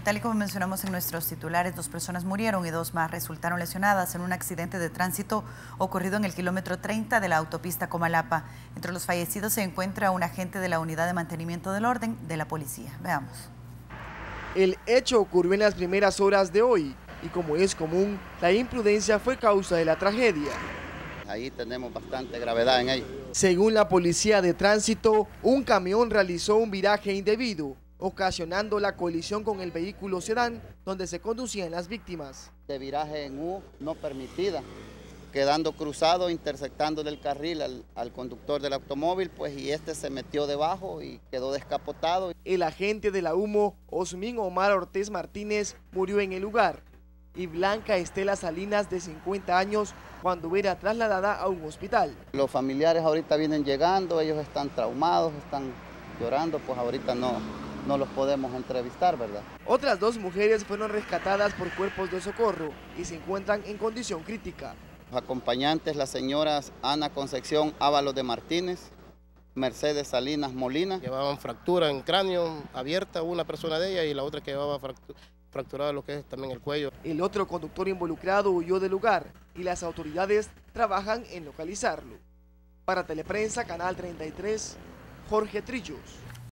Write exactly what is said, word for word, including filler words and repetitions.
tal y como mencionamos en nuestros titulares, dos personas murieron y dos más resultaron lesionadas en un accidente de tránsito ocurrido en el kilómetro treinta de la autopista Comalapa. Entre los fallecidos se encuentra un agente de la Unidad de Mantenimiento del Orden de la Policía. Veamos. El hecho ocurrió en las primeras horas de hoy y, como es común, la imprudencia fue causa de la tragedia. Ahí tenemos bastante gravedad en ello. Según la policía de tránsito, un camión realizó un viraje indebido, ocasionando la colisión con el vehículo sedán donde se conducían las víctimas. De viraje en U no permitida, quedando cruzado, interceptándole el carril al, al conductor del automóvil, pues y este se metió debajo y quedó descapotado. El agente de la Humo, Osmin Omar Ortiz Martínez, murió en el lugar, y Blanca Estela Salinas, de cincuenta años, cuando era trasladada a un hospital. Los familiares ahorita vienen llegando, ellos están traumados, están llorando, pues ahorita no, no los podemos entrevistar, ¿verdad? Otras dos mujeres fueron rescatadas por cuerpos de socorro y se encuentran en condición crítica. Los acompañantes, las señoras Ana Concepción Ábalos de Martínez, Mercedes Salinas Molina. Llevaban fractura en cráneo abierta, una persona de ellas, y la otra que llevaba fractura. fracturado lo que es también el cuello. El otro conductor involucrado huyó del lugar y las autoridades trabajan en localizarlo. Para Teleprensa, Canal treinta y tres, Jorge Trillos.